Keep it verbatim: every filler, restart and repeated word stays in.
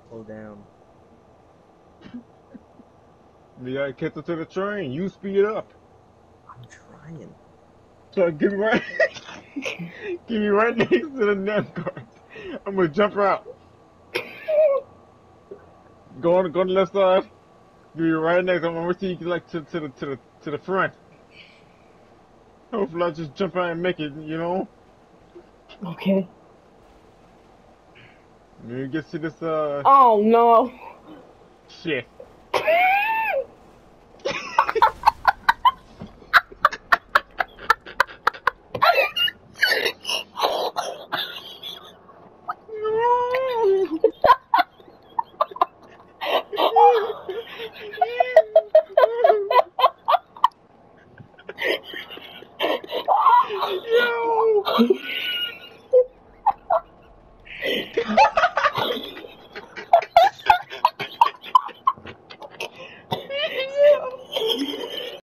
Slow down. You gotta catch up to the train. You speed up. I'm trying. So give me right, give me right next to the damn cars. I'm gonna jump out. Go on, go on the left side. Give me right next. I'm gonna see you like to to the to the to the front. Hopefully I just jump out and make it. You know. Okay. Maybe get to this uh Oh no. shit. Yo!